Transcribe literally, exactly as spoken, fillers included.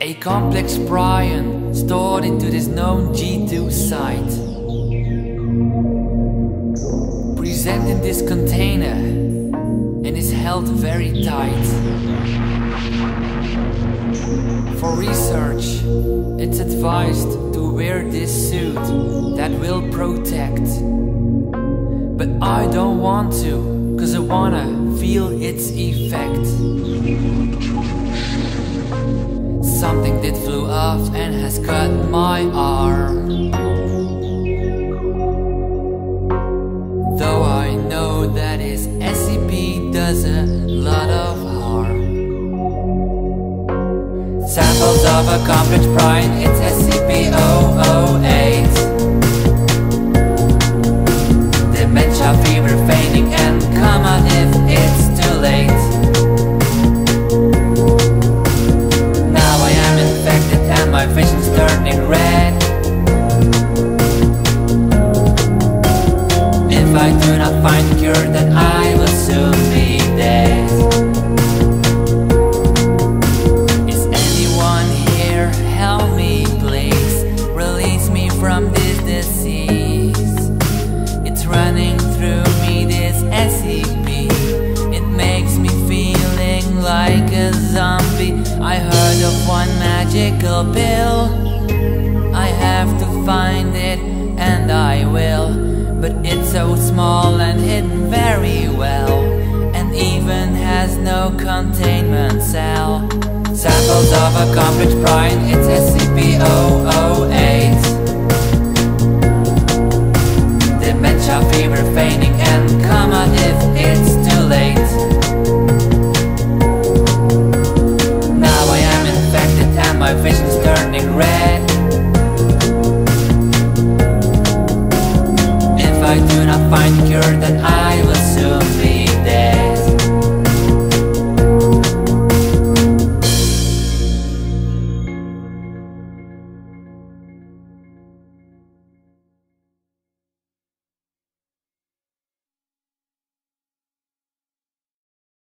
A complex prion stored into this known G two site, present in this container and is held very tight. For research, it's advised to wear this suit that will protect. But I don't want to, cause I wanna feel its effect. Something that flew off and has cut my arm. Though I know that his S C P does a lot of harm. Samples of a complex prion, it's S C P zero zero eight. Dementia, fever, fainting, and coma if it's too late. Now I am infected and my vision's turning red. If I do not find a cure, then I will soon be dead. Is anyone here? Help me please. Release me from this disease. It's running through me, this S C P. It makes me feeling like a zombie. I heard of one magical pill. I have to find it, and I will. But it's so small and hidden very well, and even has no containment cell. Samples of a complex prion, it's S C P zero zero eight. Dementia, fever, fainting, and coma if it's too late. Now I am infected and my vision's turning red. If I do not find a cure, then I